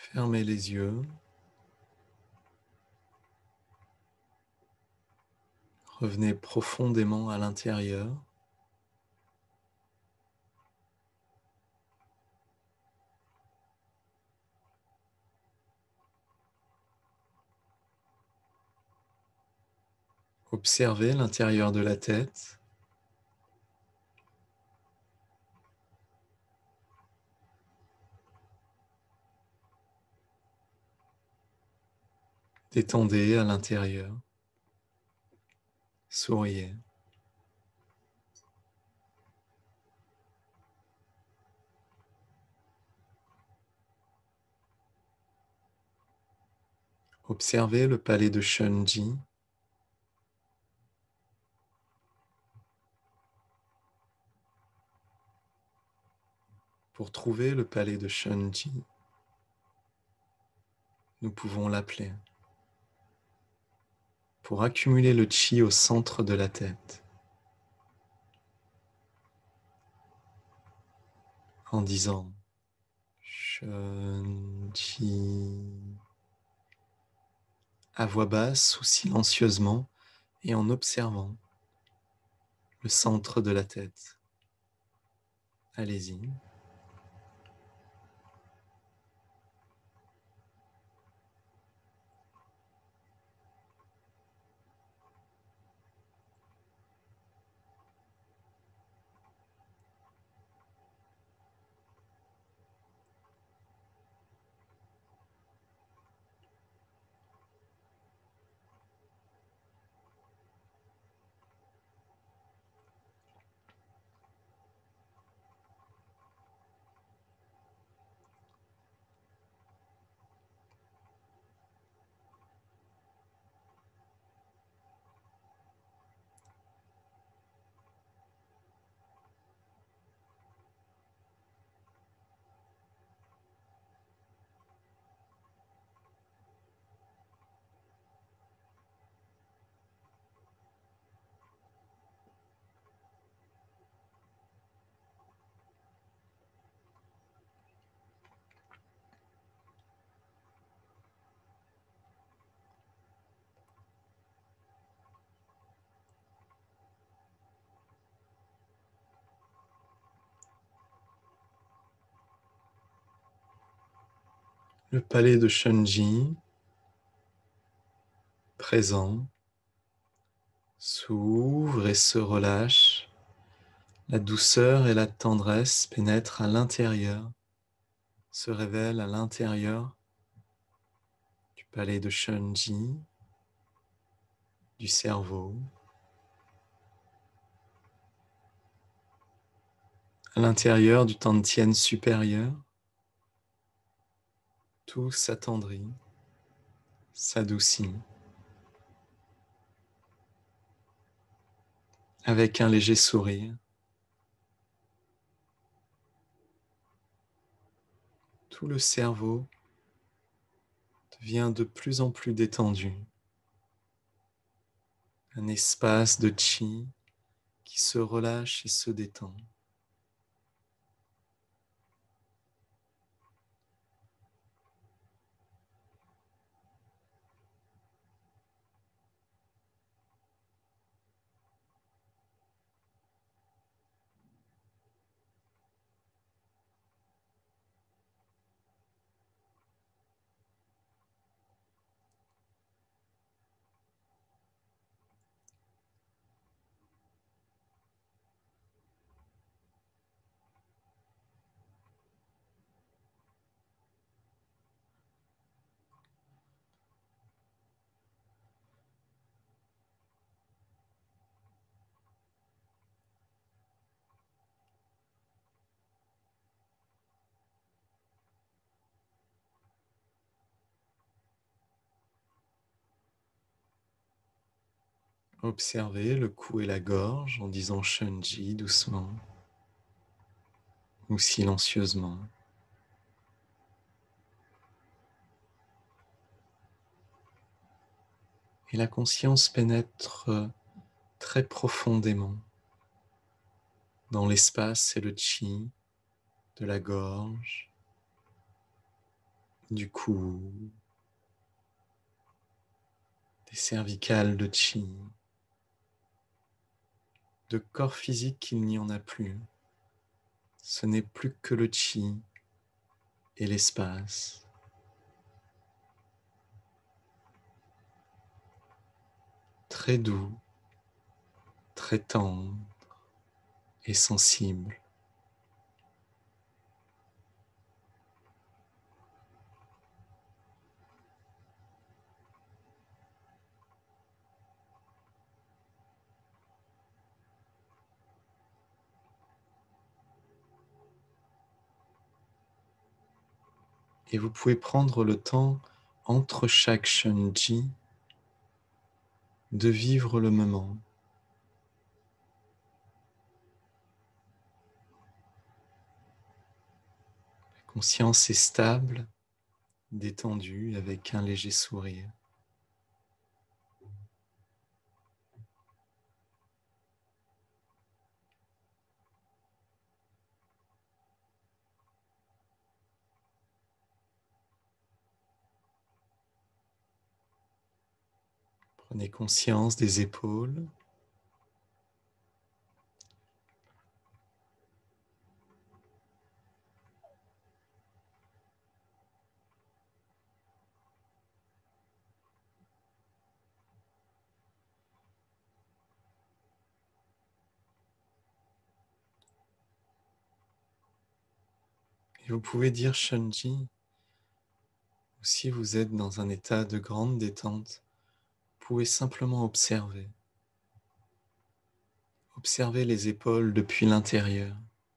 Fermez les yeux. Revenez profondément à l'intérieur. Observez l'intérieur de la tête. Détendez à l'intérieur. Souriez. Observez le palais de Shunji. Pour trouver le palais de Shunji, nous pouvons l'appeler. Pour accumuler le chi au centre de la tête, en disant Shunji à voix basse ou silencieusement et en observant le centre de la tête. Allez-y. Le palais de Shunji, présent, s'ouvre et se relâche. La douceur et la tendresse pénètrent à l'intérieur, se révèlent à l'intérieur du palais de Shunji, du cerveau, à l'intérieur du Tantien supérieur. Tout s'attendrit, s'adoucit, avec un léger sourire. Tout le cerveau devient de plus en plus détendu. Un espace de chi qui se relâche et se détend. Observez le cou et la gorge en disant Shunji doucement ou silencieusement. Et la conscience pénètre très profondément dans l'espace et le chi de la gorge, du cou, des cervicales de chi, de corps physique qu'il n'y en a plus. Ce n'est plus que le chi et l'espace. Très doux, très tendre et sensible. Et vous pouvez prendre le temps entre chaque Shenji de vivre le moment. La conscience est stable, détendue, avec un léger sourire. Prenez conscience des épaules. Et vous pouvez dire Shenji, ou si vous êtes dans un état de grande détente, vous pouvez simplement observer. Observez les épaules depuis l'intérieur.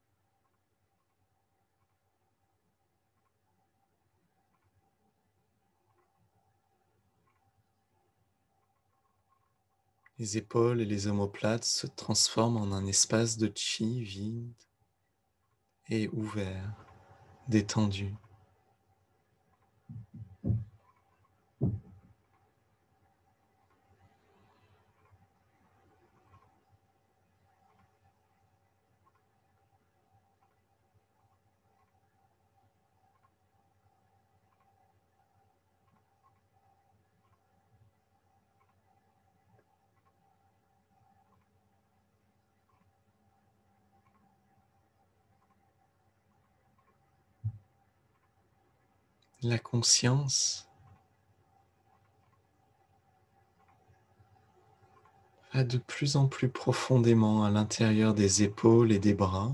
Les épaules et les omoplates se transforment en un espace de chi vide et ouvert, détendu. La conscience va de plus en plus profondément à l'intérieur des épaules et des bras.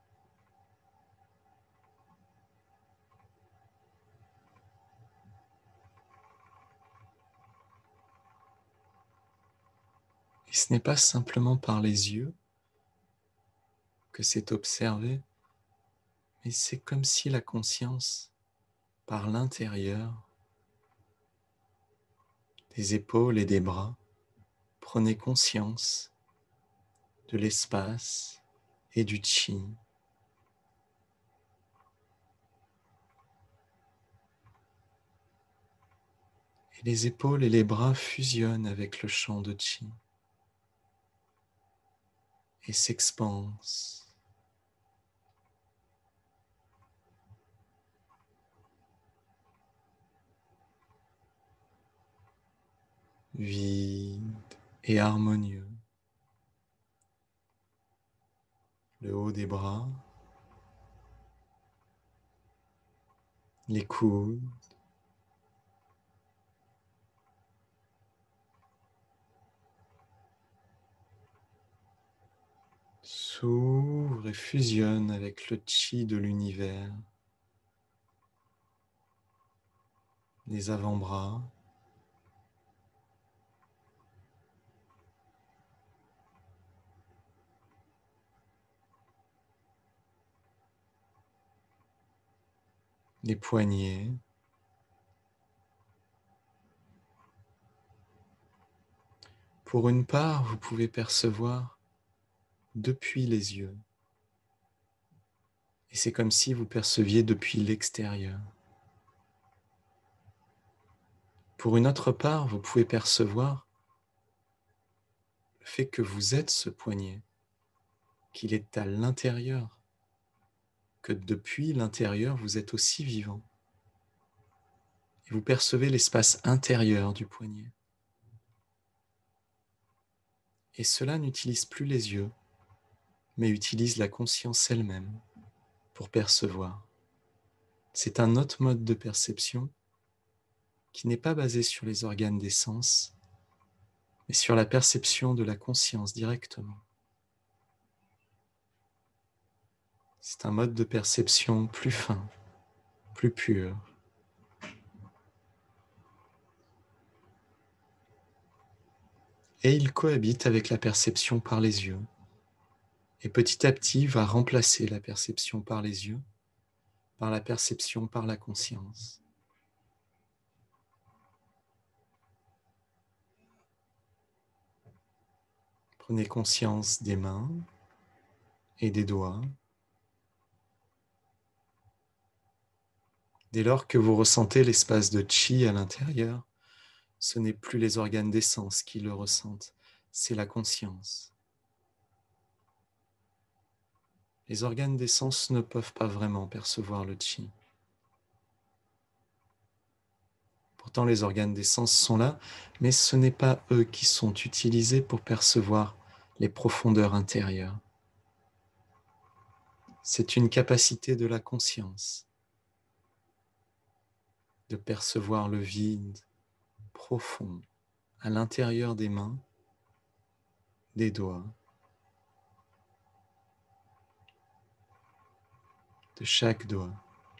Et ce n'est pas simplement par les yeux que c'est observé, mais c'est comme si la conscience, par l'intérieur des épaules et des bras, prenait conscience de l'espace et du chi. Et les épaules et les bras fusionnent avec le champ de chi et s'expansent. Vide et harmonieux. Le haut des bras, les coudes, s'ouvrent et fusionnent avec le chi de l'univers. Les avant-bras, les poignets, pour une part, vous pouvez percevoir depuis les yeux. Et c'est comme si vous perceviez depuis l'extérieur. Pour une autre part, vous pouvez percevoir le fait que vous êtes ce poignet, qu'il est à l'intérieur, que depuis l'intérieur, vous êtes aussi vivant. Et vous percevez l'espace intérieur du poignet. Et cela n'utilise plus les yeux, mais utilise la conscience elle-même pour percevoir. C'est un autre mode de perception qui n'est pas basé sur les organes des sens, mais sur la perception de la conscience directement. C'est un mode de perception plus fin, plus pur. Et il cohabite avec la perception par les yeux. Et petit à petit va remplacer la perception par les yeux par la perception par la conscience. Prenez conscience des mains et des doigts. Dès lors que vous ressentez l'espace de chi à l'intérieur, ce n'est plus les organes des sens qui le ressentent, c'est la conscience. Les organes des sens ne peuvent pas vraiment percevoir le chi. Pourtant, les organes des sens sont là, mais ce n'est pas eux qui sont utilisés pour percevoir les profondeurs intérieures. C'est une capacité de la conscience de percevoir le vide profond à l'intérieur des mains, des doigts, de chaque doigt.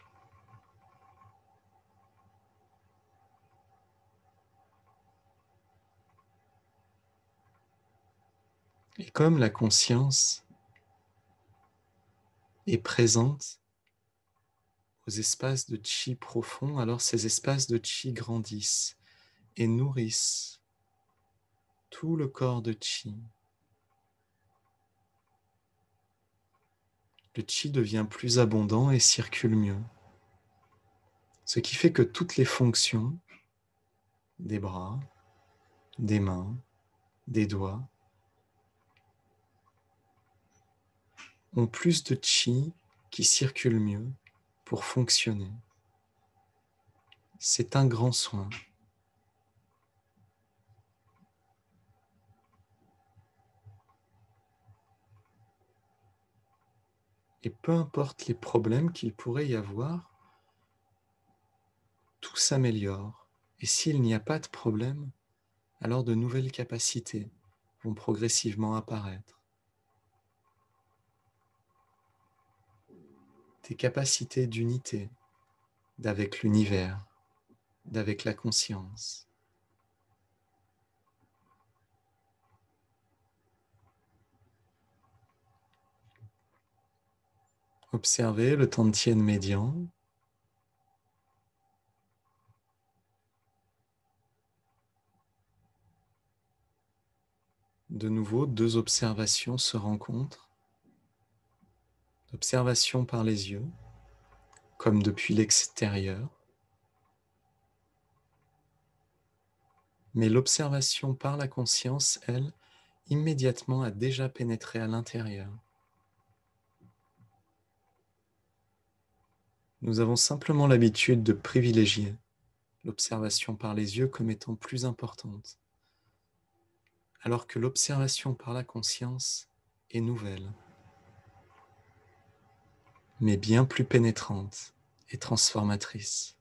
Et comme la conscience est présente aux espaces de chi profond, alors ces espaces de chi grandissent et nourrissent tout le corps de chi. Le chi devient plus abondant et circule mieux. Ce qui fait que toutes les fonctions des bras, des mains, des doigts ont plus de chi qui circule mieux pour fonctionner. C'est un grand soin. Et peu importe les problèmes qu'il pourrait y avoir, tout s'améliore. Et s'il n'y a pas de problème, alors de nouvelles capacités vont progressivement apparaître. Des capacités d'unité, d'avec l'univers, d'avec la conscience. Observez le Tantien médian. De nouveau, deux observations se rencontrent. L'observation par les yeux, comme depuis l'extérieur, mais l'observation par la conscience, elle, immédiatement a déjà pénétré à l'intérieur. Nous avons simplement l'habitude de privilégier l'observation par les yeux comme étant plus importante, alors que l'observation par la conscience est nouvelle, mais bien plus pénétrante et transformatrice.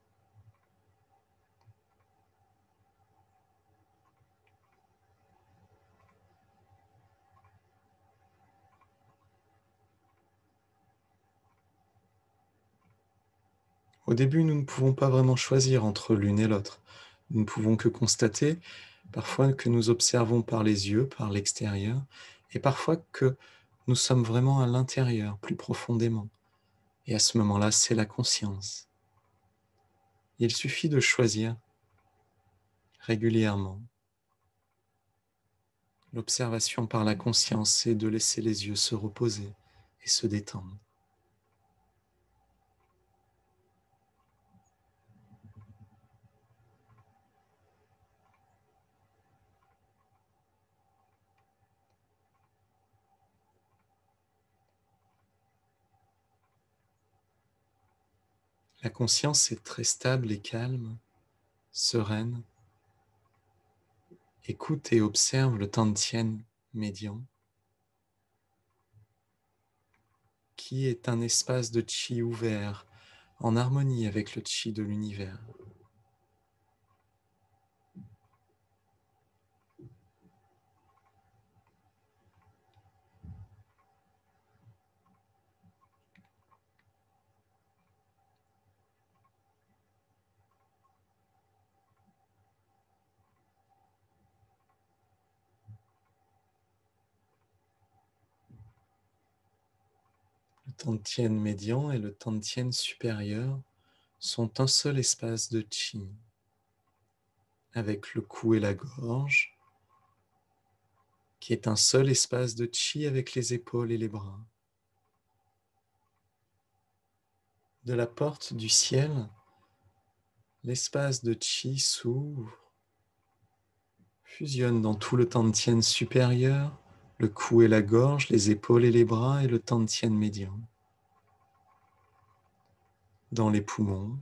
Au début, nous ne pouvons pas vraiment choisir entre l'une et l'autre. Nous ne pouvons que constater parfois que nous observons par les yeux, par l'extérieur, et parfois que nous sommes vraiment à l'intérieur, plus profondément. Et à ce moment-là, c'est la conscience. Il suffit de choisir régulièrement l'observation par la conscience et de laisser les yeux se reposer et se détendre. La conscience est très stable et calme sereine. Écoute et observe le Tantien médian, qui est un espace de chi ouvert, en harmonie avec le chi de l'univers. Le Tantien médian et le Tantien supérieur sont un seul espace de chi, avec le cou et la gorge, qui est un seul espace de chi avec les épaules et les bras. De la porte du ciel, l'espace de chi s'ouvre, fusionne dans tout le Tantien supérieur, le cou et la gorge, les épaules et les bras et le Tantien médian. Dans les poumons,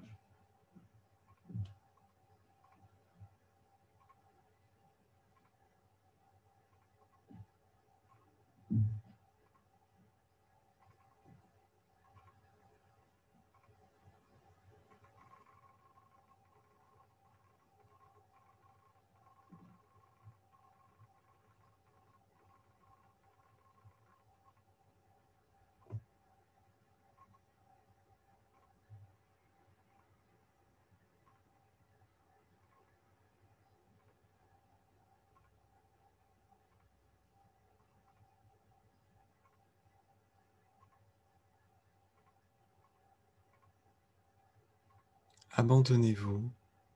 abandonnez-vous.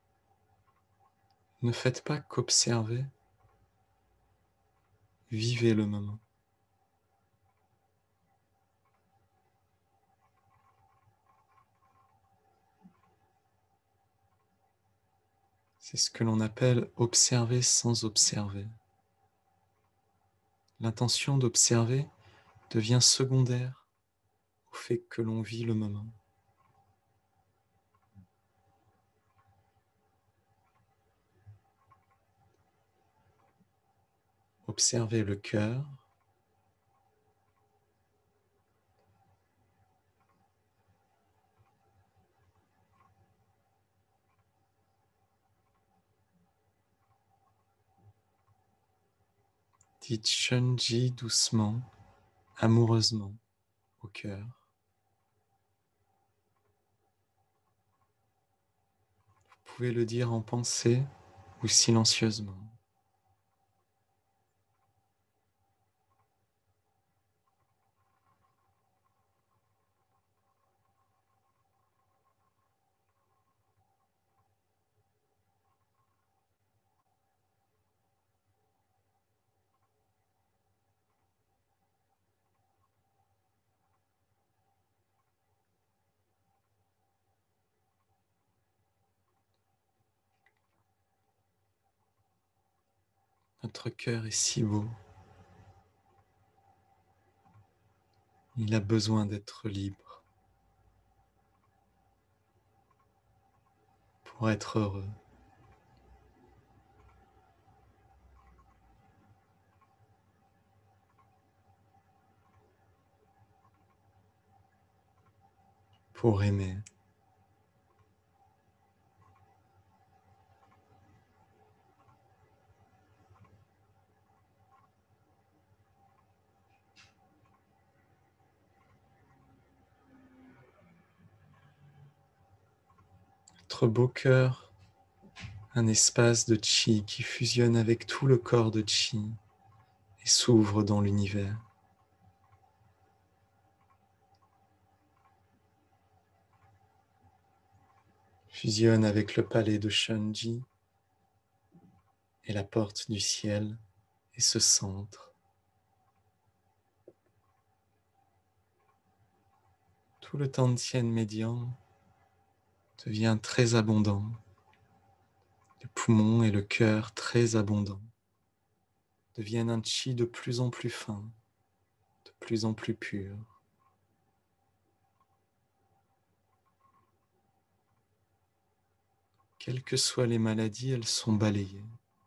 Ne faites pas qu'observer, vivez le moment. C'est ce que l'on appelle observer sans observer. L'intention d'observer devient secondaire au fait que l'on vit le moment. Observez le cœur, dites Shunji doucement, amoureusement au cœur. Vous pouvez le dire en pensée ou silencieusement. Notre cœur est si beau. Il a besoin d'être libre pour être heureux. Pour aimer. Notre beau cœur, un espace de chi qui fusionne avec tout le corps de chi et s'ouvre dans l'univers. Fusionne avec le palais de Shunji et la porte du ciel et se centre. Tout le Tantien médian devient très abondant, les poumons et le cœur très abondants deviennent un chi de plus en plus fin, de plus en plus pur. Quelles que soient les maladies, elles sont balayées.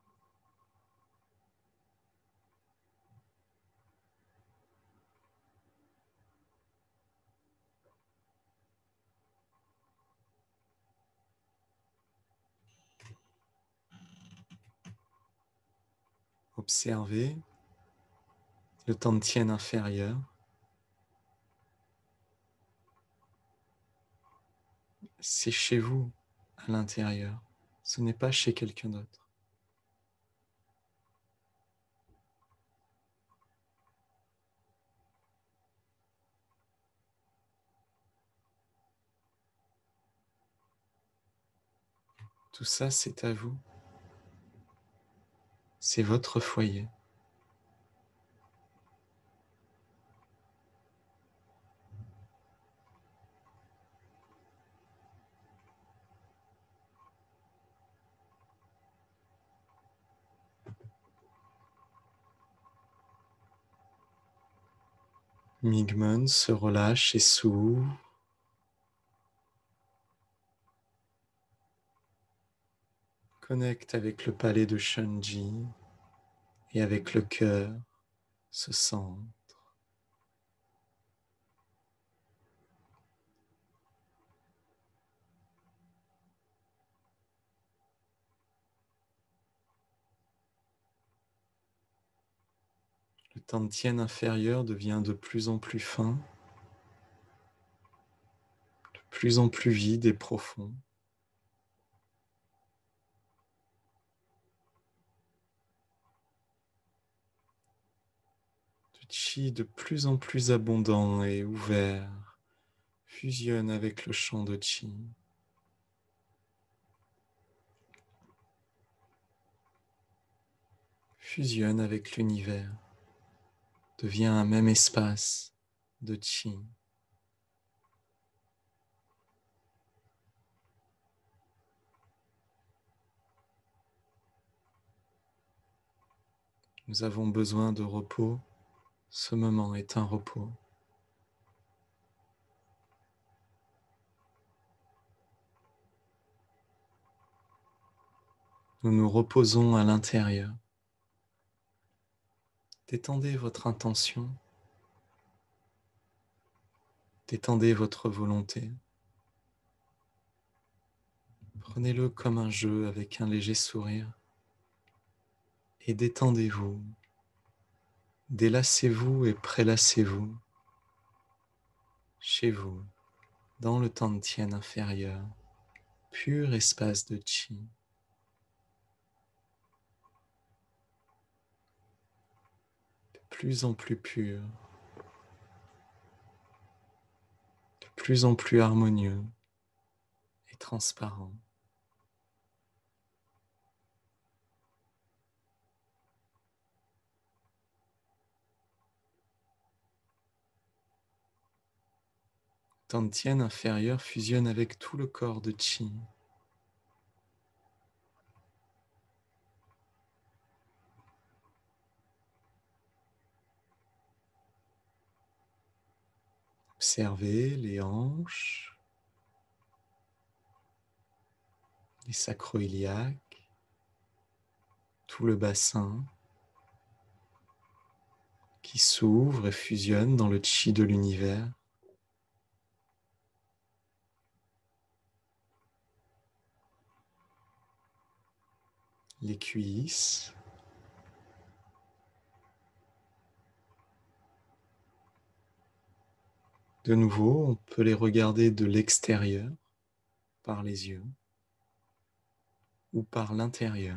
Observez le Tantien inférieur. C'est chez vous, à l'intérieur. Ce n'est pas chez quelqu'un d'autre. Tout ça, c'est à vous. C'est votre foyer. Migmon se relâche et s'ouvre. Connecte avec le palais de Shenji et avec le cœur, se centre. Le Tantien inférieur devient de plus en plus fin, de plus en plus vide et profond. Le chi de plus en plus abondant et ouvert fusionne avec le champ de chi. Fusionne avec l'univers, devient un même espace de chi. Nous avons besoin de repos. Ce moment est un repos. Nous nous reposons à l'intérieur. Détendez votre intention. Détendez votre volonté. Prenez-le comme un jeu avec un léger sourire. Et détendez-vous. Délassez-vous et prélassez-vous. Chez vous, dans le Tantien inférieur, pur espace de chi. De plus en plus pur. De plus en plus harmonieux et transparent. Tantien inférieur fusionne avec tout le corps de chi. Observez les hanches, les sacro-iliaques, tout le bassin qui s'ouvre et fusionne dans le chi de l'univers. Les cuisses, de nouveau, on peut les regarder de l'extérieur, par les yeux, ou par l'intérieur.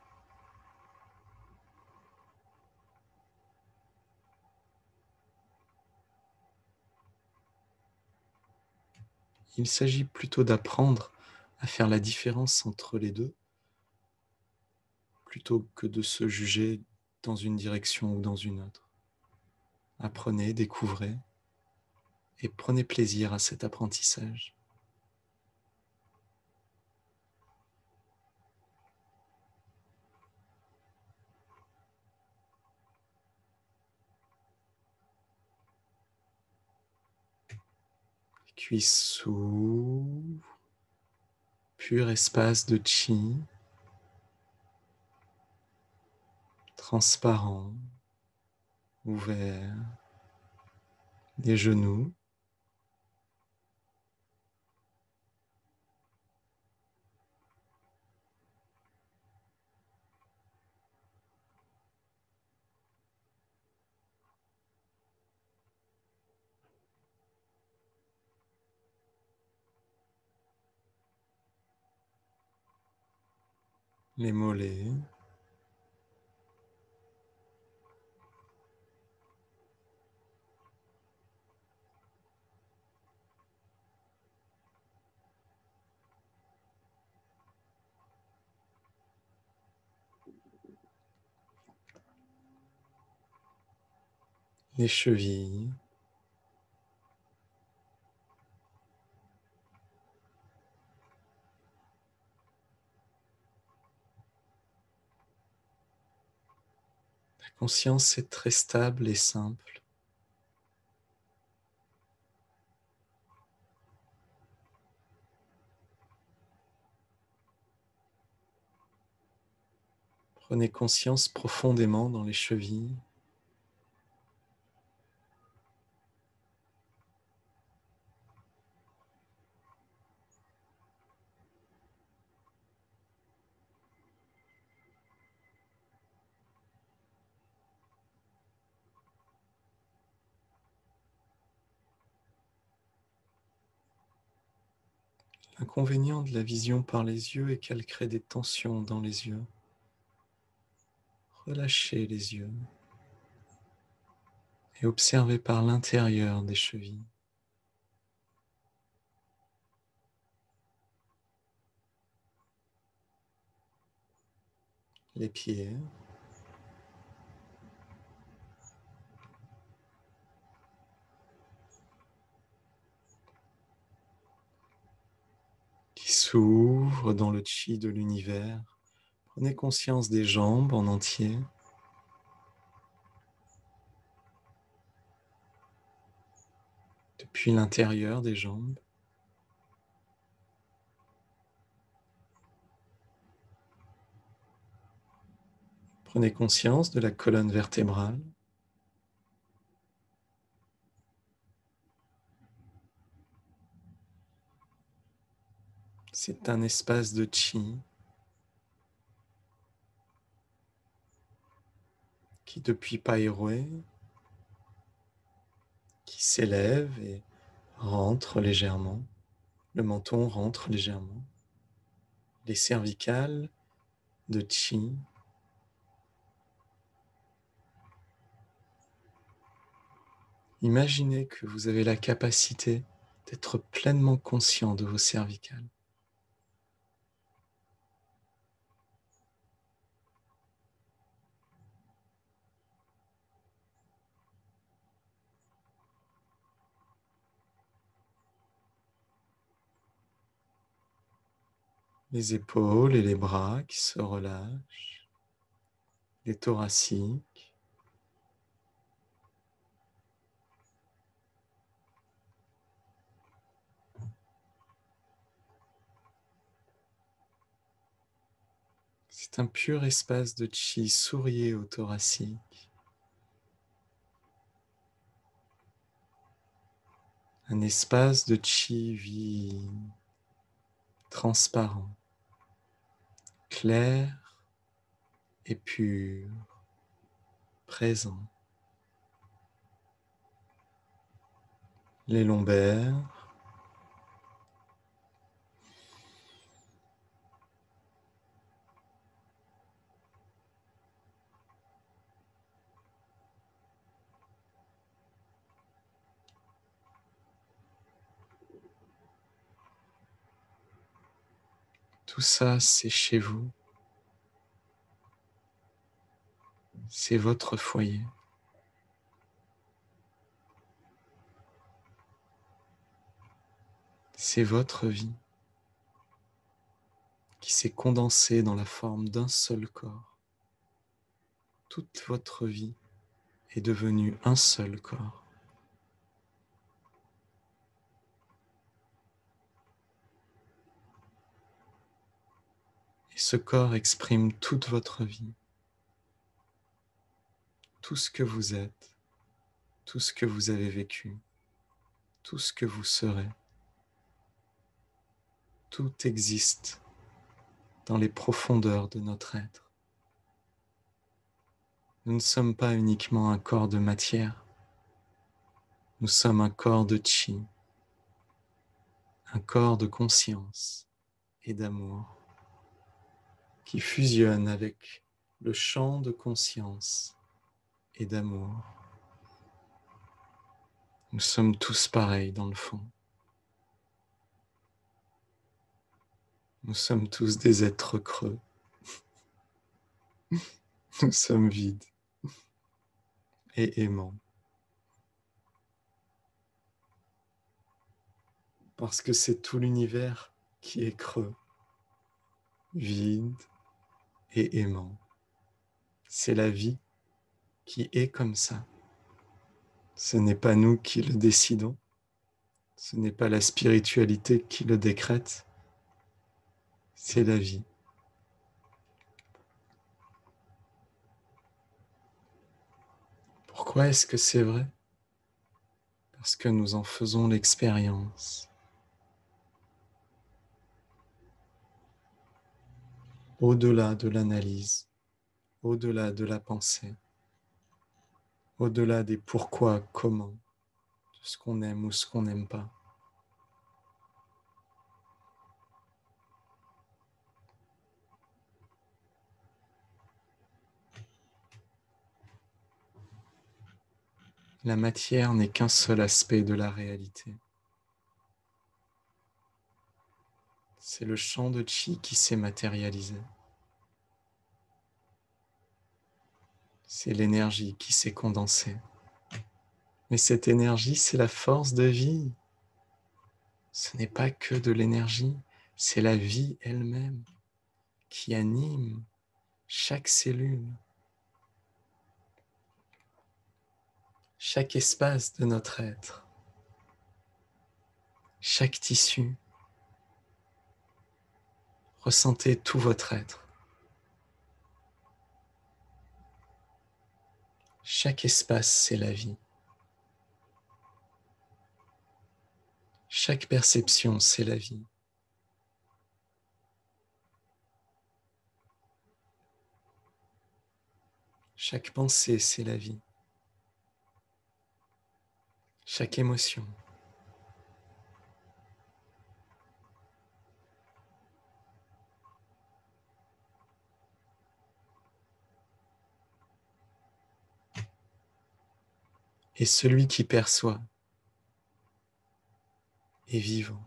Il s'agit plutôt d'apprendre à faire la différence entre les deux, plutôt que de se juger dans une direction ou dans une autre. Apprenez, découvrez, et prenez plaisir à cet apprentissage. Les cuisses s'ouvrent, pur espace de chi, transparent, ouvert, des genoux, les mollets, les chevilles, la conscience est très stable et simple. Prenez conscience profondément dans les chevilles. L'inconvénient de la vision par les yeux est qu'elle crée des tensions dans les yeux. Relâchez les yeux et observez par l'intérieur des chevilles. Les pieds, qui s'ouvrent dans le chi de l'univers. Prenez conscience des jambes en entier. Depuis l'intérieur des jambes. Prenez conscience de la colonne vertébrale. C'est un espace de chi qui, depuis Pairoé, qui s'élève et rentre légèrement. Le menton rentre légèrement. Les cervicales de chi. Imaginez que vous avez la capacité d'être pleinement conscient de vos cervicales. Les épaules et les bras qui se relâchent. Les thoraciques. C'est un pur espace de chi, souriez au thoracique. Un espace de chi vide, transparent, clair et pur, présent. Les lombaires, tout ça c'est chez vous, c'est votre foyer. C'est votre vie qui s'est condensée dans la forme d'un seul corps. Toute votre vie est devenue un seul corps. Et ce corps exprime toute votre vie, tout ce que vous êtes, tout ce que vous avez vécu, tout ce que vous serez. Tout existe dans les profondeurs de notre être. Nous ne sommes pas uniquement un corps de matière, nous sommes un corps de chi, un corps de conscience et d'amour qui fusionne avec le champ de conscience et d'amour. Nous sommes tous pareils dans le fond. Nous sommes tous des êtres creux. Nous sommes vides et aimants. Parce que c'est tout l'univers qui est creux, vide et aimant. C'est la vie qui est comme ça. Ce n'est pas nous qui le décidons, ce n'est pas la spiritualité qui le décrète, c'est la vie. Pourquoi est-ce que c'est vrai? Parce que nous en faisons l'expérience. Au-delà de l'analyse, au-delà de la pensée, au-delà des pourquoi, comment, de ce qu'on aime ou ce qu'on n'aime pas. La matière n'est qu'un seul aspect de la réalité. C'est le champ de chi qui s'est matérialisé. C'est l'énergie qui s'est condensée. Mais cette énergie, c'est la force de vie. Ce n'est pas que de l'énergie, c'est la vie elle-même qui anime chaque cellule, chaque espace de notre être, chaque tissu. Ressentez tout votre être. Chaque espace, c'est la vie. Chaque perception, c'est la vie. Chaque pensée, c'est la vie. Chaque émotion. Et celui qui perçoit est vivant.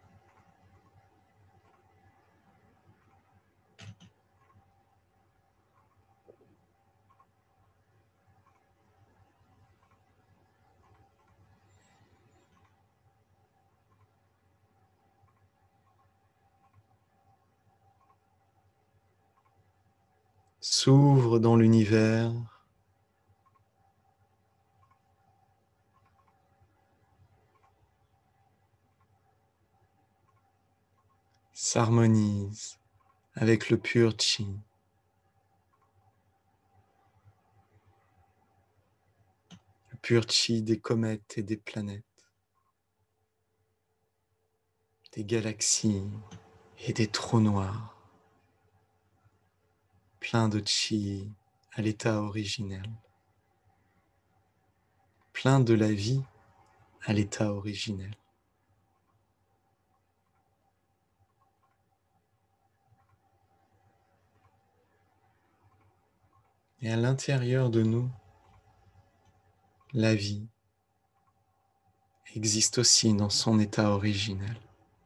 S'ouvre dans l'univers s'harmonise avec le pur chi. Le pur chi des comètes et des planètes, des galaxies et des trous noirs, plein de chi à l'état originel, plein de la vie à l'état originel. Et à l'intérieur de nous, la vie existe aussi dans son état originel.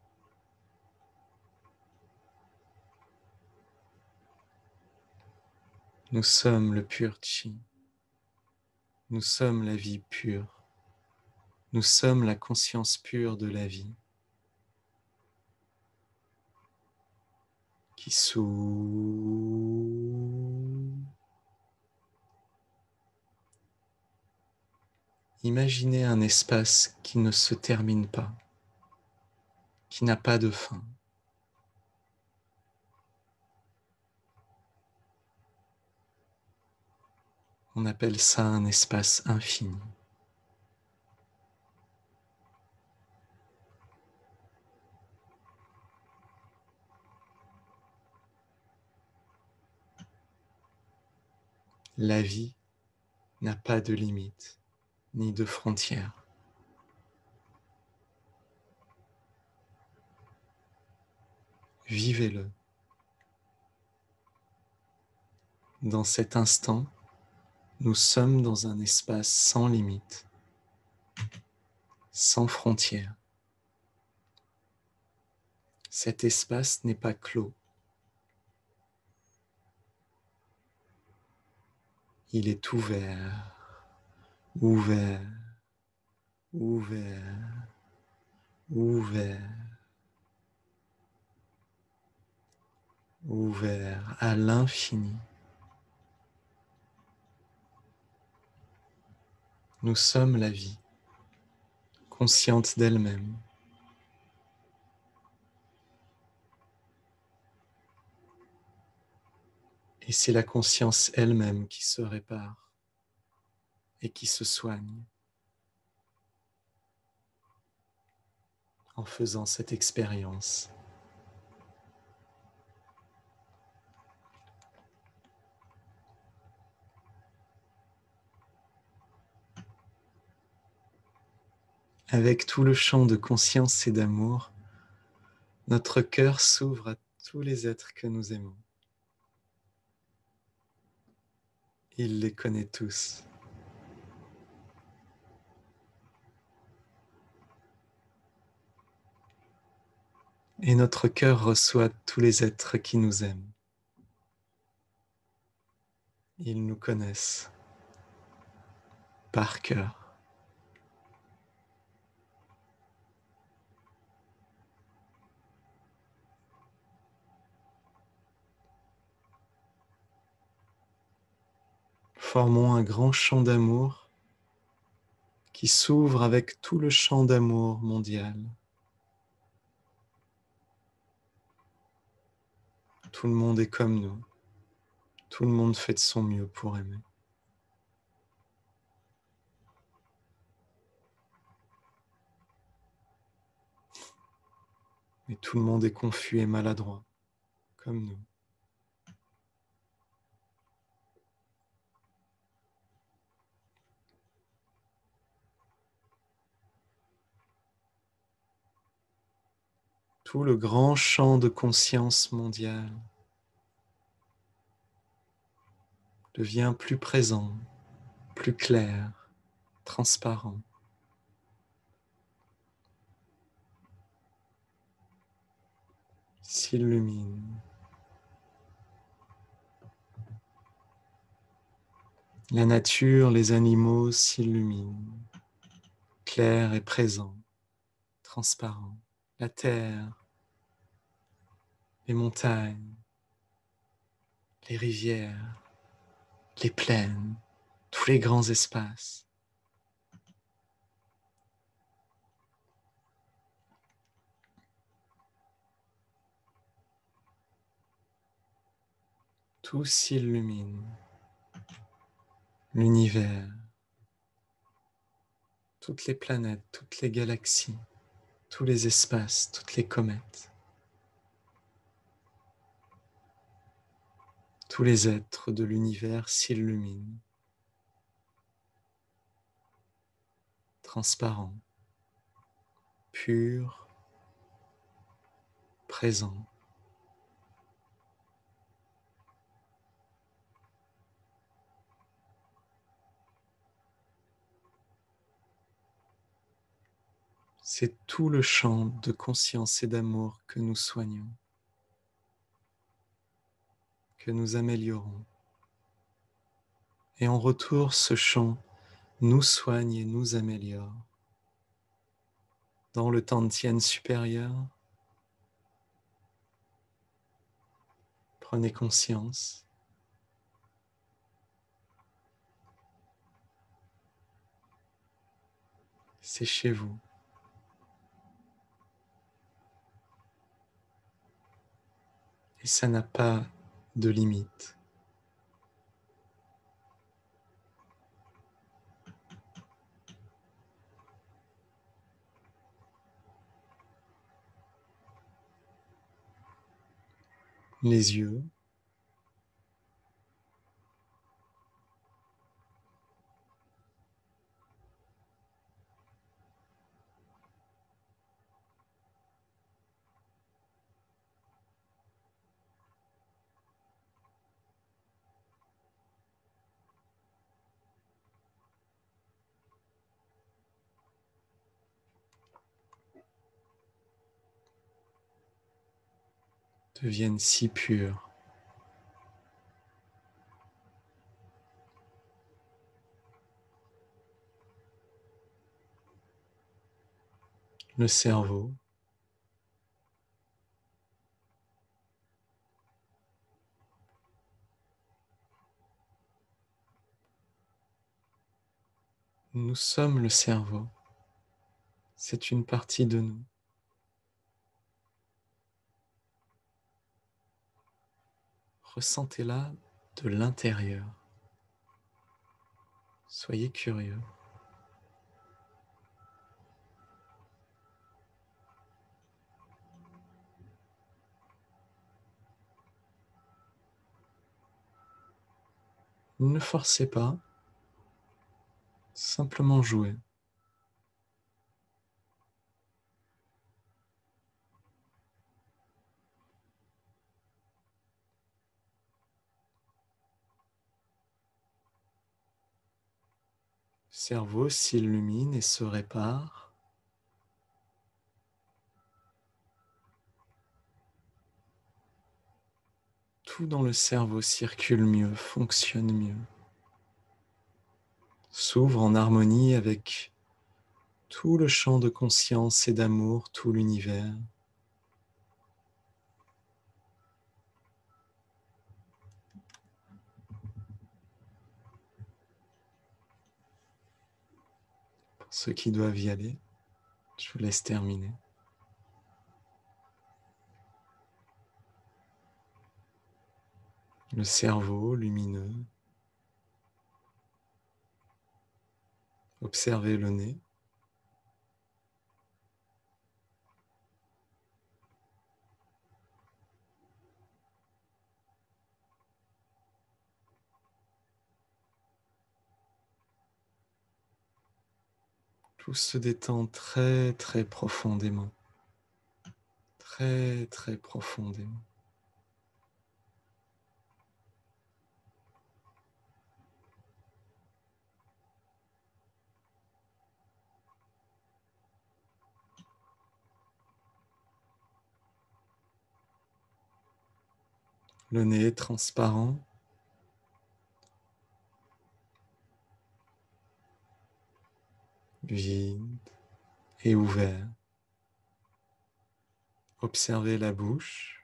Nous sommes le pur chi. Nous sommes la vie pure. Nous sommes la conscience pure de la vie qui s'ouvre. Imaginez un espace qui ne se termine pas, qui n'a pas de fin. On appelle ça un espace infini. La vie n'a pas de limite ni de frontières. Vivez-le. Dans cet instant, nous sommes dans un espace sans limite, sans frontières. Cet espace n'est pas clos. Il est ouvert, ouvert, ouvert, ouvert, ouvert à l'infini. Nous sommes la vie, consciente d'elle-même. Et c'est la conscience elle-même qui se répare et qui se soigne en faisant cette expérience. Avec tout le champ de conscience et d'amour, notre cœur s'ouvre à tous les êtres que nous aimons. Il les connaît tous. Et notre cœur reçoit tous les êtres qui nous aiment. Ils nous connaissent par cœur. Formons un grand champ d'amour qui s'ouvre avec tout le champ d'amour mondial. Tout le monde est comme nous. Tout le monde fait de son mieux pour aimer. Mais tout le monde est confus et maladroit, comme nous. Tout le grand champ de conscience mondiale devient plus présent, plus clair, transparent. S'illumine. La nature, les animaux s'illuminent, clairs et présents, transparents. La terre, les montagnes, les rivières, les plaines, tous les grands espaces. Tout s'illumine. L'univers, toutes les planètes, toutes les galaxies, tous les espaces, toutes les comètes. Tous les êtres de l'univers s'illuminent, transparents, purs, présents. C'est tout le champ de conscience et d'amour que nous soignons, que nous améliorons. Et en retour, ce champ nous soigne et nous améliore. Dans le Tantien supérieur, prenez conscience. C'est chez vous. Et ça n'a pas de limite. les yeux, deviennent si purs. Le cerveau, nous sommes le cerveau, c'est une partie de nous. Ressentez-la de l'intérieur. Soyez curieux. Ne forcez pas, simplement jouez. Le cerveau s'illumine et se répare. Tout dans le cerveau circule mieux, fonctionne mieux, s'ouvre en harmonie avec tout le champ de conscience et d'amour, tout l'univers. Pour ceux qui doivent y aller, je vous laisse terminer. Le cerveau lumineux. Observez le nez. Tout se détend très très profondément. Très très profondément. Le nez est transparent. Vide et ouvert. Observez la bouche,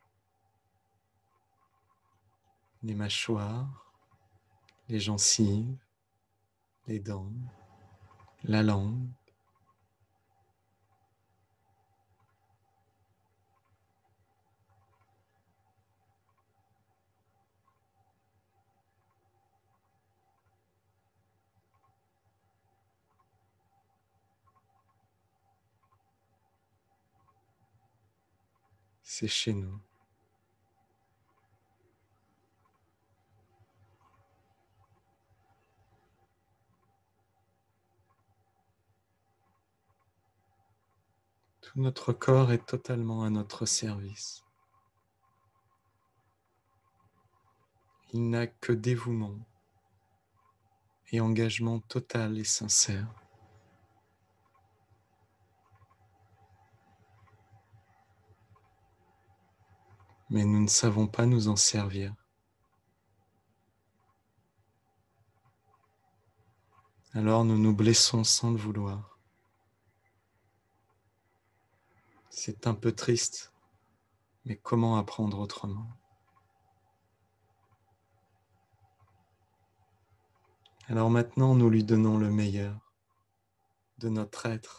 les mâchoires, les gencives, les dents, la langue. C'est chez nous. Tout notre corps est totalement à notre service. Il n'a que dévouement et engagement total et sincère. Mais nous ne savons pas nous en servir. Alors nous nous blessons sans le vouloir. C'est un peu triste, mais comment apprendre autrement? Alors maintenant, nous lui donnons le meilleur de notre être.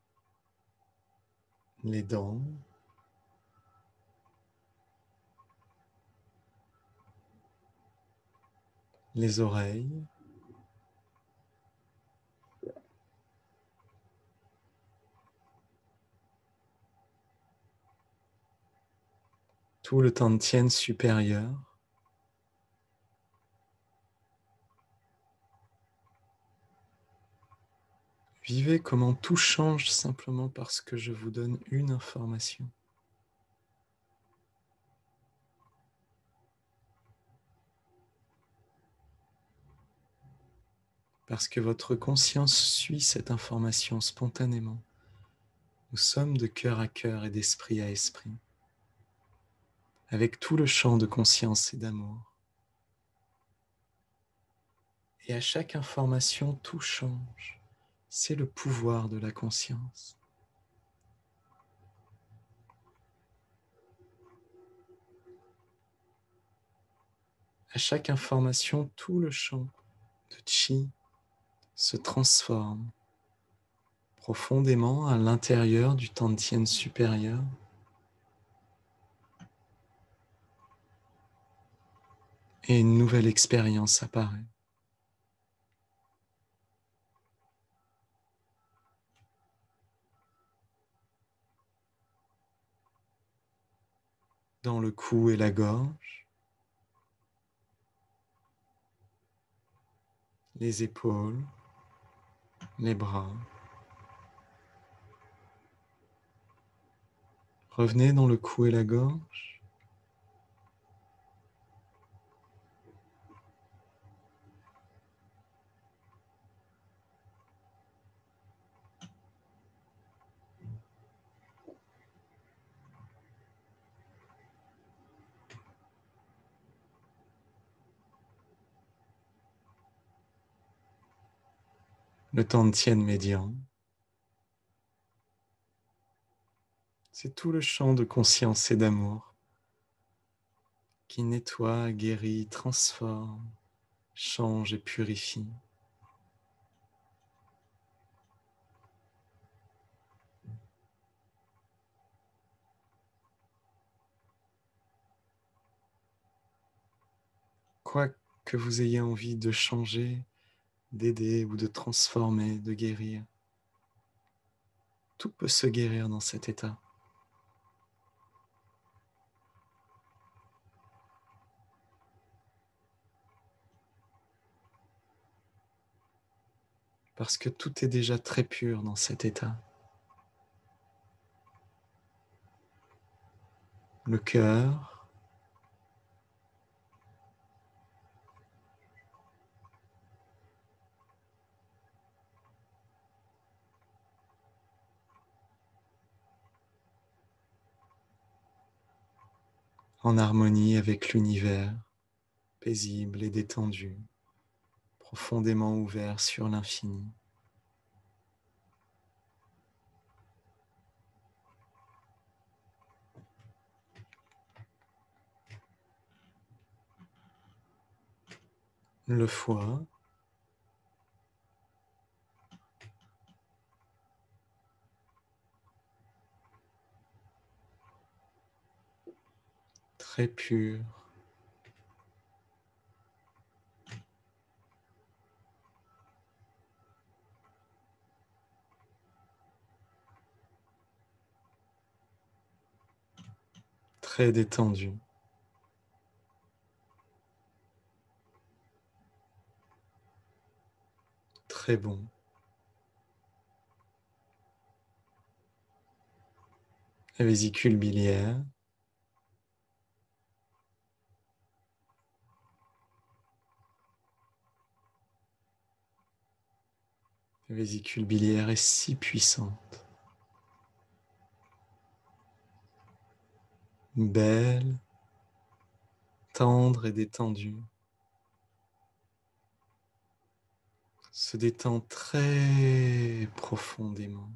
Les dents, les oreilles, tout le Tantien supérieur. Vivez comment tout change simplement parce que je vous donne une information. Parce que votre conscience suit cette information spontanément. Nous sommes de cœur à cœur et d'esprit à esprit, avec tout le champ de conscience et d'amour. Et à chaque information, tout change. C'est le pouvoir de la conscience. À chaque information, tout le champ de chi se transforme profondément à l'intérieur du Tantien supérieur. Et une nouvelle expérience apparaît. Dans le cou et la gorge, les épaules, les bras. Revenez dans le cou et la gorge. Le Tantien médian. C'est tout le champ de conscience et d'amour qui nettoie, guérit, transforme, change et purifie. Quoi que vous ayez envie de changer, d'aider ou de transformer, de guérir, tout peut se guérir dans cet état. Parce que tout est déjà très pur dans cet état. Le cœur, en harmonie avec l'univers, paisible et détendu, profondément ouvert sur l'infini. Le foie, très pur, très détendu. Très bon. La vésicule biliaire, la vésicule biliaire est si puissante, belle, tendre et détendue, se détend très profondément,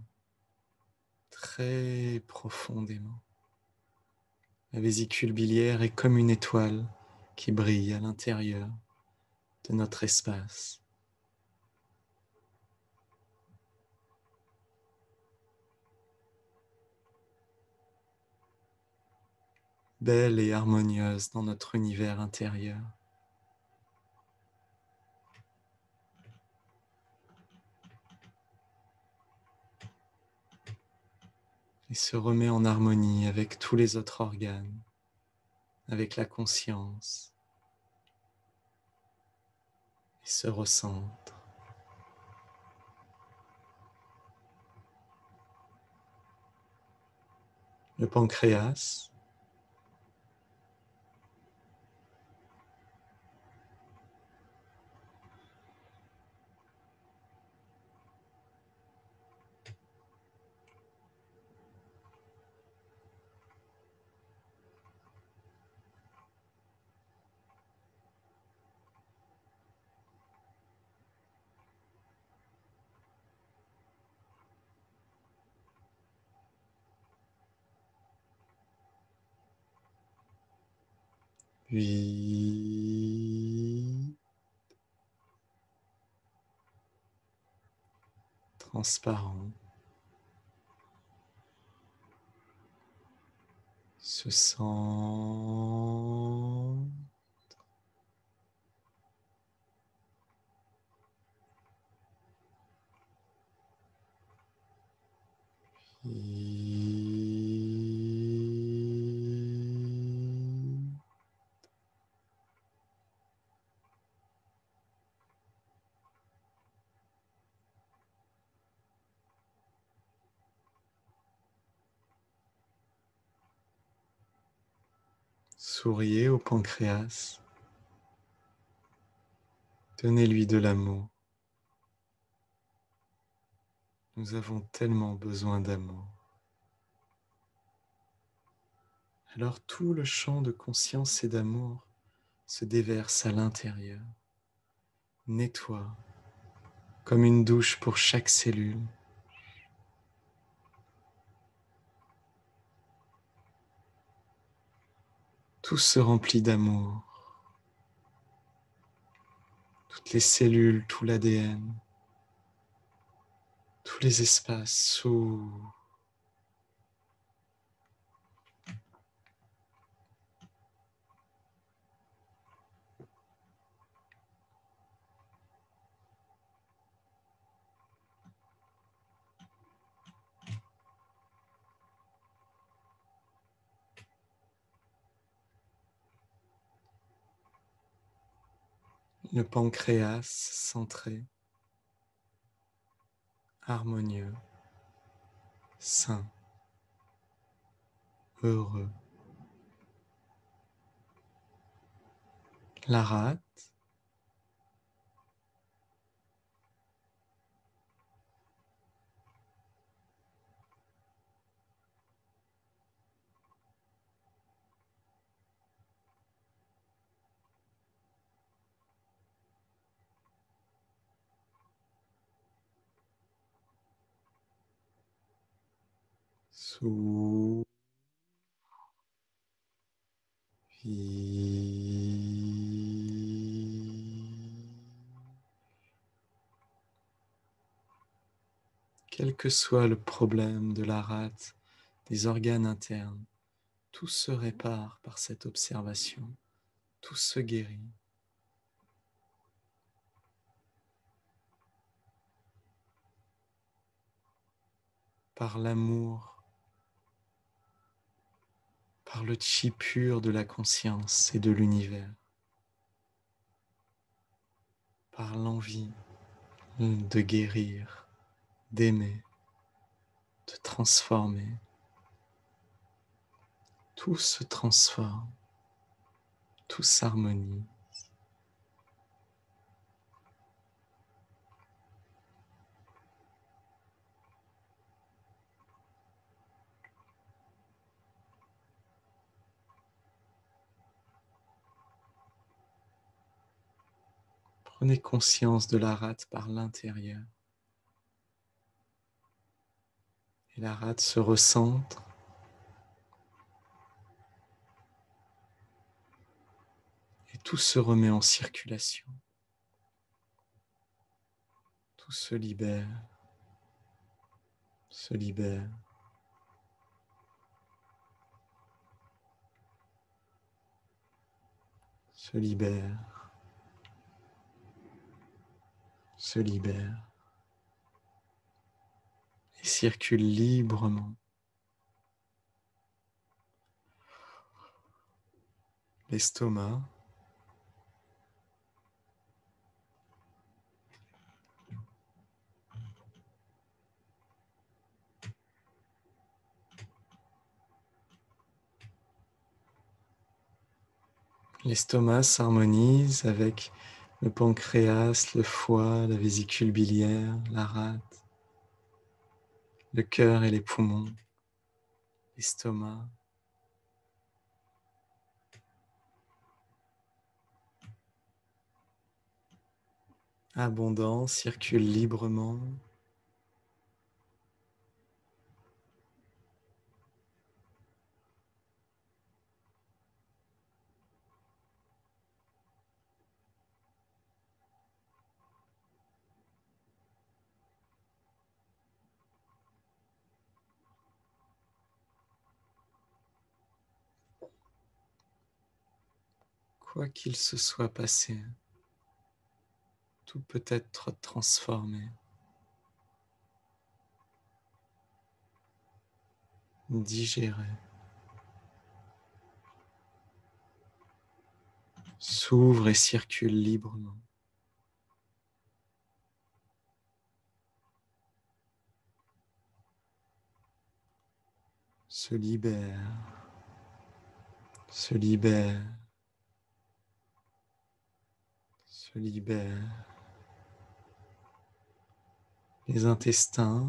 très profondément. La vésicule biliaire est comme une étoile qui brille à l'intérieur de notre espace. Belle et harmonieuse dans notre univers intérieur. et se remet en harmonie avec tous les autres organes, avec la conscience, et se recentre. Le pancréas, puis transparent, se sent souriez au pancréas, donnez-lui de l'amour. Nous avons tellement besoin d'amour. Alors tout le champ de conscience et d'amour se déverse à l'intérieur, nettoie, comme une douche pour chaque cellule. Tout se remplit d'amour. Toutes les cellules, tout l'ADN, tous les espaces s'ouvrent. Le pancréas centré, harmonieux, sain, heureux. La rate, souffle. Quel que soit le problème de la rate, des organes internes, tout se répare par cette observation, tout se guérit. Par l'amour, par le chi pur de la conscience et de l'univers, par l'envie de guérir, d'aimer, de transformer. Tout se transforme, tout s'harmonie. Prenez conscience de la rate par l'intérieur. Et la rate se recentre. Et tout se remet en circulation. Tout se libère, se libère. Se libère, se libère et circule librement l'estomac. L'estomac s'harmonise avec le pancréas, le foie, la vésicule biliaire, la rate, le cœur et les poumons, l'estomac. Abondant, circule librement. Quoi qu'il se soit passé, tout peut être transformé, digéré, s'ouvre et circule librement. Se libère, se libère, se libère. Les intestins,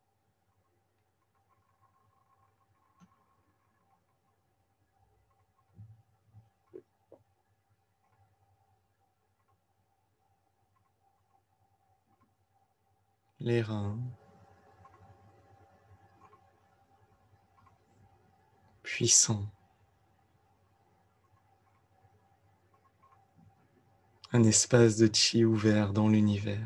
les reins, puissants. Un espace de chi ouvert dans l'univers.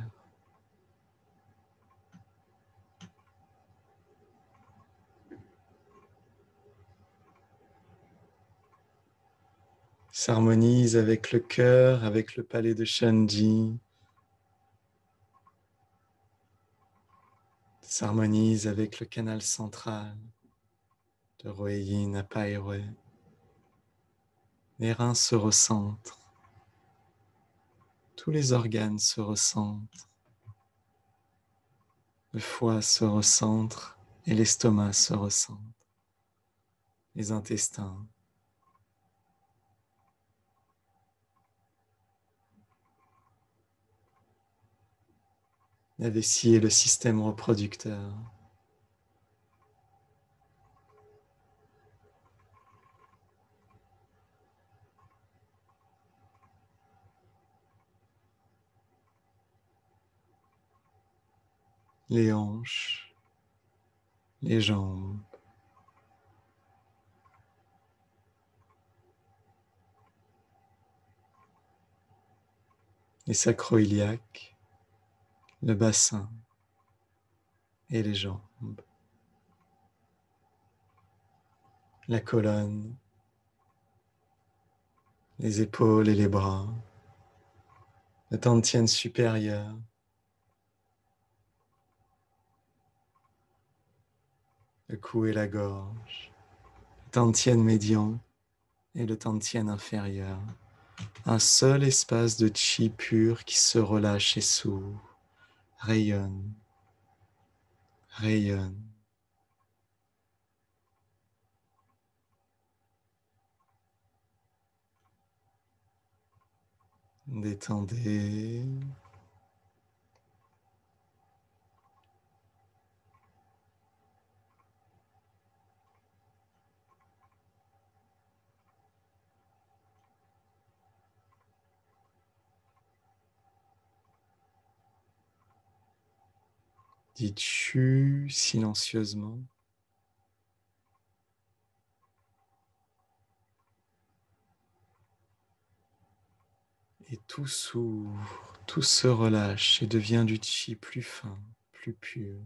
S'harmonise avec le cœur, avec le palais de Shanji. S'harmonise avec le canal central de Roeyin à Paerue. Les reins se recentrent. Tous les organes se recentrent. Le foie se recentre et l'estomac se recentre. Les intestins. La vessie et le système reproducteur. Les hanches, les jambes. Les sacro-iliaques, le bassin et les jambes. La colonne, les épaules et les bras. La dantienne supérieure. Le cou et la gorge. Le dantienne médian et le dantienne inférieur. Un seul espace de chi pur qui se relâche et s'ouvre, rayonne, rayonne. Détendez. Dites chu silencieusement. Et tout s'ouvre, tout se relâche et devient du chi plus fin, plus pur.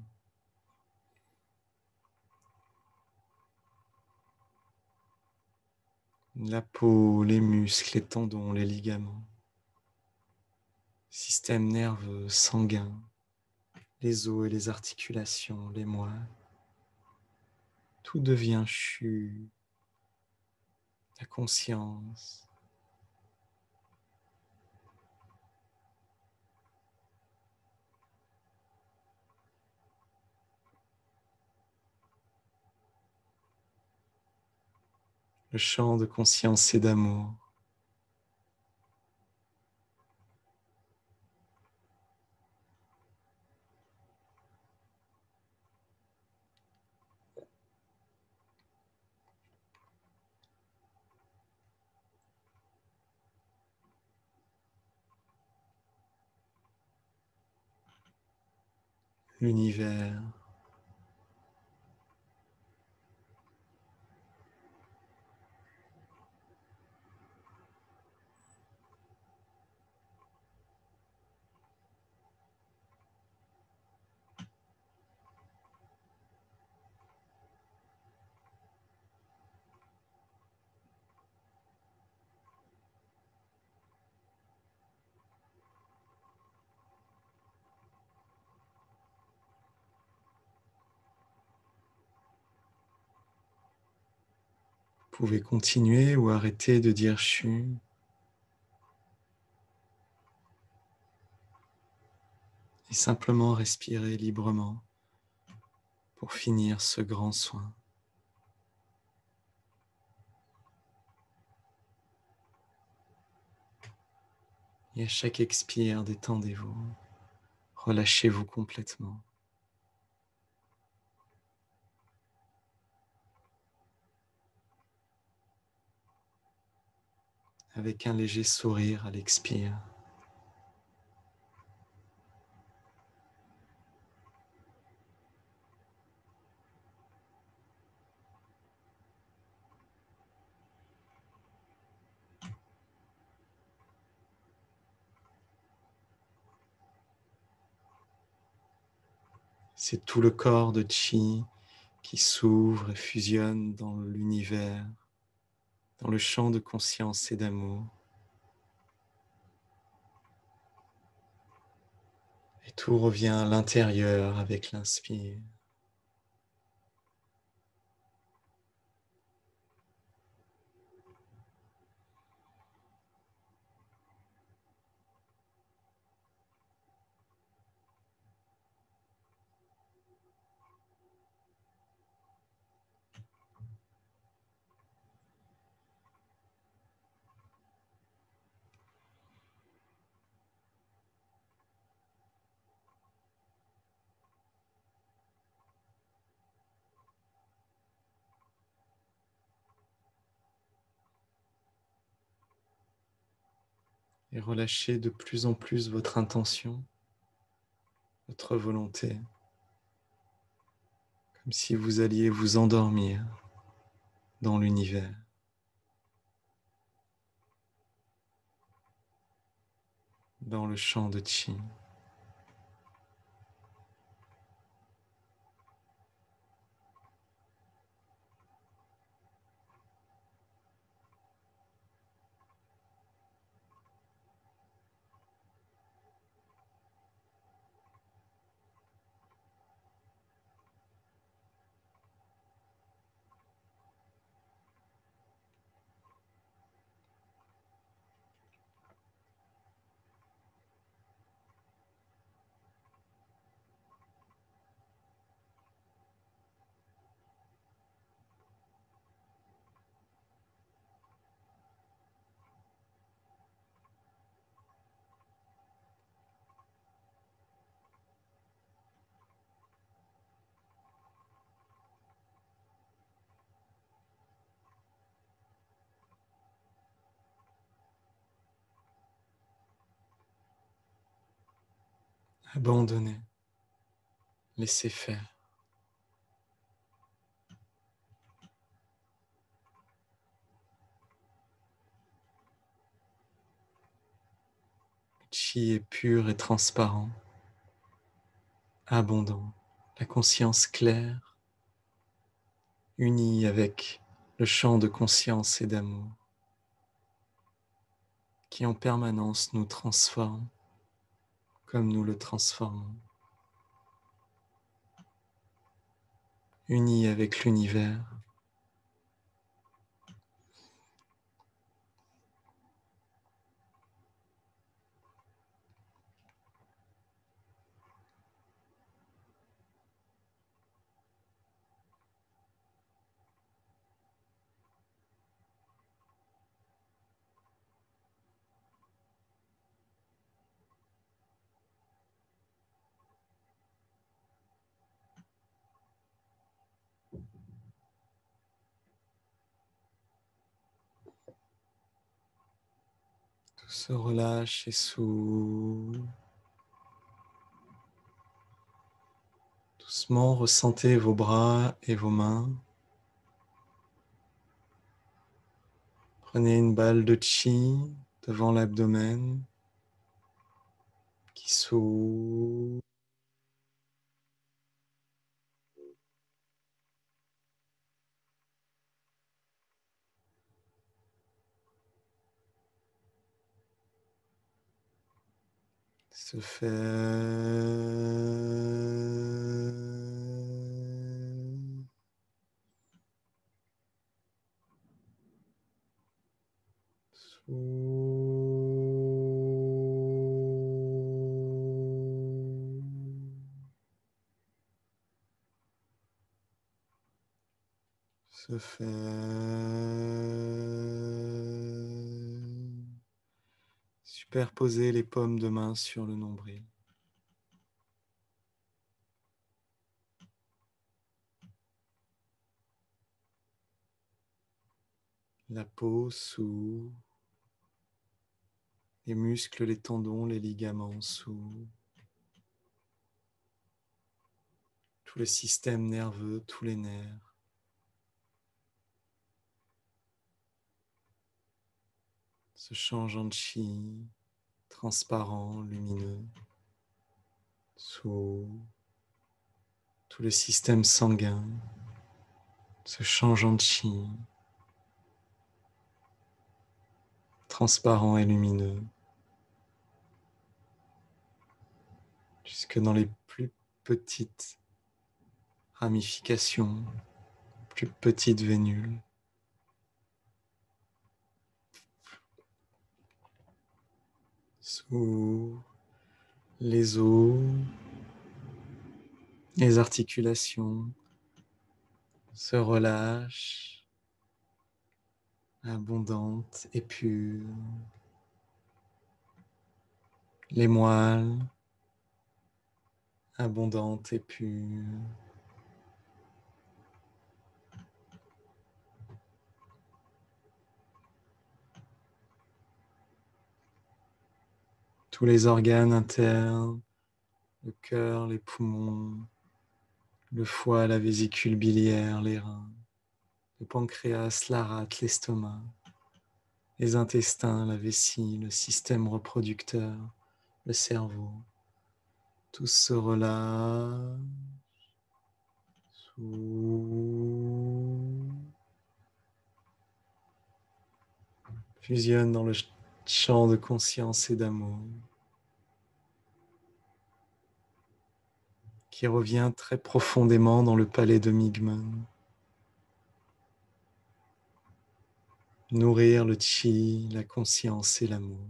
La peau, les muscles, les tendons, les ligaments. Système nerveux, sanguin, les os et les articulations, les moelles. Tout devient chu. La conscience, le champ de conscience et d'amour. L'univers. Vous pouvez continuer ou arrêter de dire chu. Et simplement respirer librement pour finir ce grand soin. Et à chaque expire, détendez-vous, relâchez-vous complètement. Avec un léger sourire à l'expire. C'est tout le corps de Chi qui s'ouvre et fusionne dans l'univers, dans le champ de conscience et d'amour. Et tout revient à l'intérieur avec l'inspire. Et relâchez de plus en plus votre intention, votre volonté, comme si vous alliez vous endormir dans l'univers, dans le champ de Chi. Abandonnez, laissez faire. Chi est pur et transparent, abondant, la conscience claire, unie avec le champ de conscience et d'amour, qui en permanence nous transforme comme nous le transformons, unie avec l'univers. se relâche et s'ouvre. Doucement, ressentez vos bras et vos mains. Prenez une balle de chi devant l'abdomen qui s'ouvre. Se fait. Se fait. Superposez les paumes de main sur le nombril. La peau s'ouvre. Les muscles, les tendons, les ligaments s'ouvrent. Tout le système nerveux, tous les nerfs. Se changent en chi, transparent, lumineux. S'ouvre. Tout le système sanguin se change en chi, transparent et lumineux, jusque dans les plus petites ramifications, plus petites vénules. S'ouvre les os, les articulations se relâchent, abondantes et pures. Les moelles, abondantes et pures. Tous les organes internes, le cœur, les poumons, le foie, la vésicule biliaire, les reins, le pancréas, la rate, l'estomac, les intestins, la vessie, le système reproducteur, le cerveau. Tout se relâche, fusionne dans le champ de conscience et d'amour qui revient très profondément dans le palais de Migmen. Nourrir le chi, la conscience et l'amour.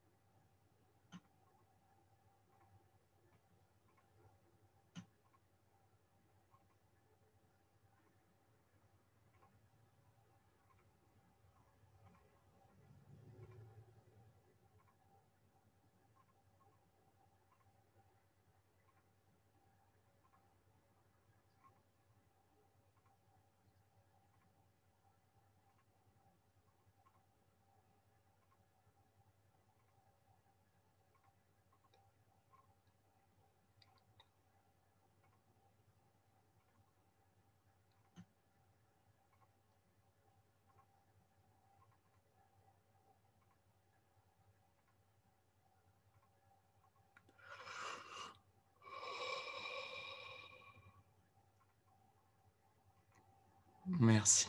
Merci.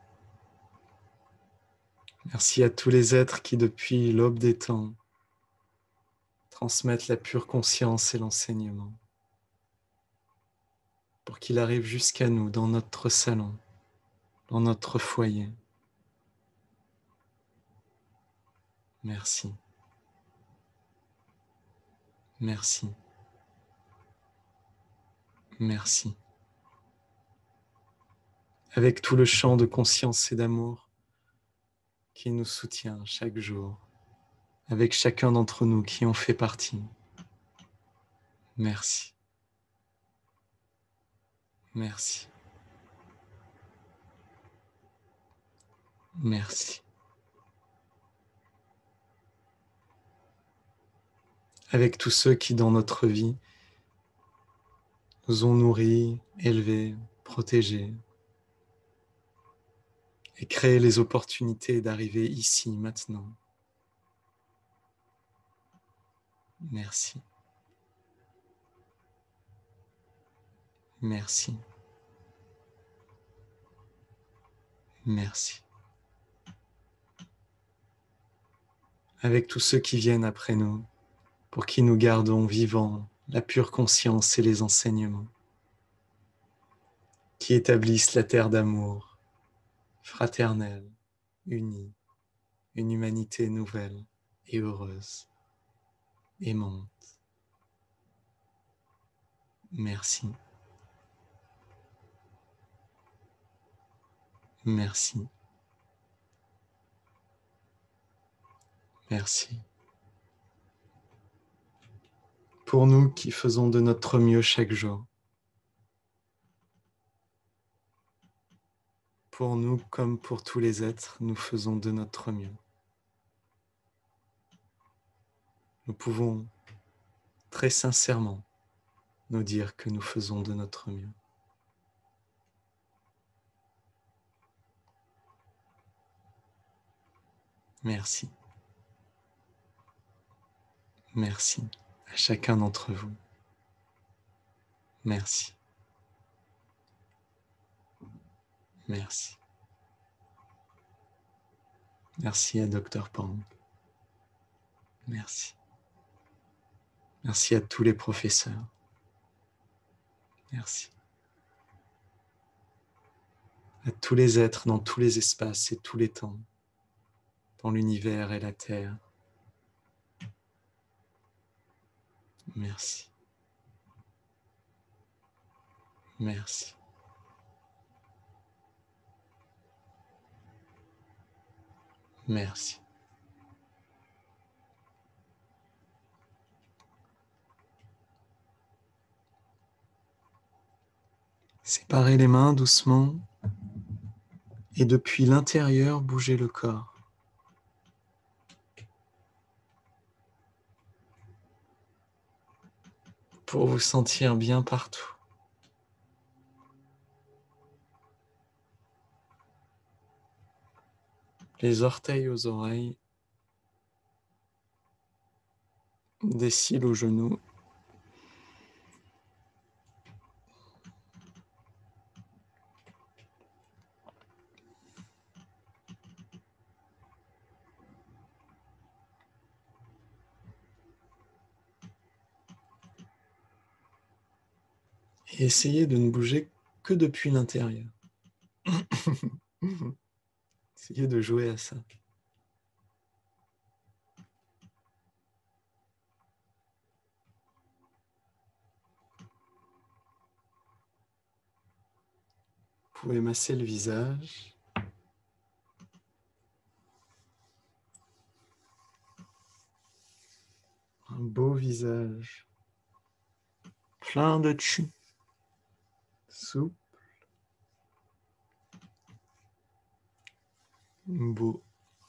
Merci à tous les êtres qui, depuis l'aube des temps, transmettent la pure conscience et l'enseignement pour qu'il arrive jusqu'à nous dans notre salon, dans notre foyer. Merci. Merci. Merci. Avec tout le champ de conscience et d'amour qui nous soutient chaque jour, avec chacun d'entre nous qui en fait partie. Merci. Merci. Merci. avec tous ceux qui, dans notre vie, nous ont nourris, élevés, protégés et créé les opportunités d'arriver ici, maintenant. Merci. Merci. Merci. Avec tous ceux qui viennent après nous, pour qui nous gardons vivants la pure conscience et les enseignements, qui établissent la terre d'amour, fraternelle, unie, une humanité nouvelle et heureuse, aimante. Merci. Merci. Merci. Pour nous qui faisons de notre mieux chaque jour, pour nous comme pour tous les êtres, nous faisons de notre mieux. Nous pouvons très sincèrement nous dire que nous faisons de notre mieux. Merci. Merci à chacun d'entre vous. Merci. Merci. Merci à Dr Pang. Merci. Merci à tous les professeurs. Merci. À tous les êtres dans tous les espaces et tous les temps, dans l'univers et la Terre. Merci. Merci. Merci. Séparez les mains doucement et depuis l'intérieur, bougez le corps. Pour vous sentir bien partout. Les orteils aux oreilles, des cils aux genoux. Et essayez de ne bouger que depuis l'intérieur. Essayez de jouer à ça. Vous pouvez masser le visage. Un beau visage. Plein de chi. Souple. Beau.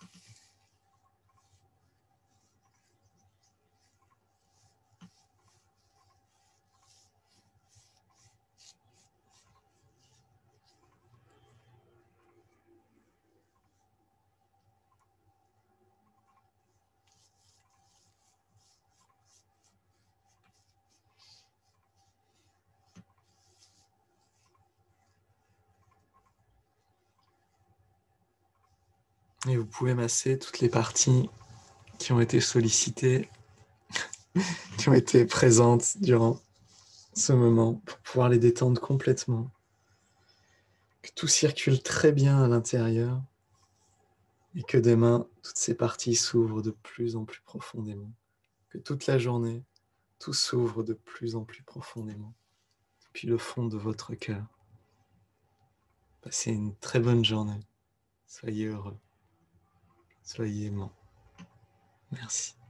Et vous pouvez masser toutes les parties qui ont été sollicitées, qui ont été présentes durant ce moment pour pouvoir les détendre complètement. Que tout circule très bien à l'intérieur et que demain, toutes ces parties s'ouvrent de plus en plus profondément. Que toute la journée, tout s'ouvre de plus en plus profondément depuis le fond de votre cœur. Passez une très bonne journée. Soyez heureux. Soyez aimants. Merci.